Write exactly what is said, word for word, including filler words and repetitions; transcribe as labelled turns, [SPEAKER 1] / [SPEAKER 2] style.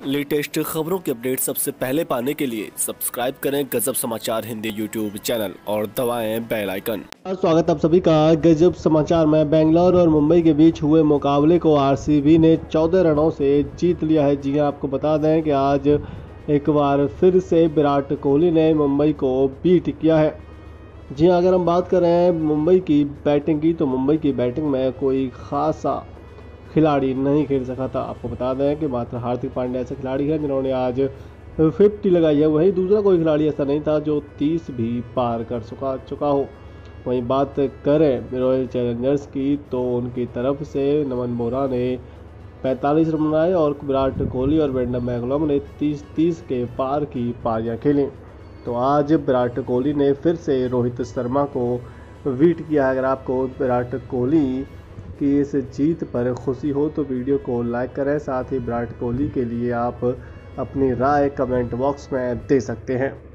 [SPEAKER 1] Latest खबरों के update सबसे पहले पाने के लिए सब्सक्राइब करें गजब समाचार हिंदी यूट्यूब चैनल और दबाएं बेल आइकन।
[SPEAKER 2] स्वागत आप सभी का गजब समाचार में। बेंगलोर और मुंबई के बीच हुए मुकाबले को आरसीबी ने चौदह रनों से जीत लिया है। जी हां, आपको बता दें कि आज एक बार फिर से विराट कोहली ने मुंबई को बीट किया है। जी हां, अगर हम बात करें मुंबई की बैटिंग की तो मुंबई की बैटिंग में कोई खासा खिलाड़ी नहीं खेल सका था। आपको बता दें कि मात्र हार्दिक पांड्या ऐसे खिलाड़ी हैं जिन्होंने आज पचास लगाई है। वहीं दूसरा कोई खिलाड़ी ऐसा नहीं था जो तीस भी पार कर चुका चुका हो। वहीं बात करें रॉयल चैलेंजर्स की तो उनकी तरफ से नमन बोरा ने पैंतालीस रन बनाए और विराट कोहली और बैंगलोर ने तीस तीस के पार की पारियां खेली। तो आज विराट कोहली ने फिर से रोहित शर्मा को बीट किया है। अगर आपको विराट कोहली की इस जीत पर खुशी हो तो वीडियो को लाइक करें। साथ ही विराट कोहली के लिए आप अपनी राय कमेंट बॉक्स में दे सकते हैं।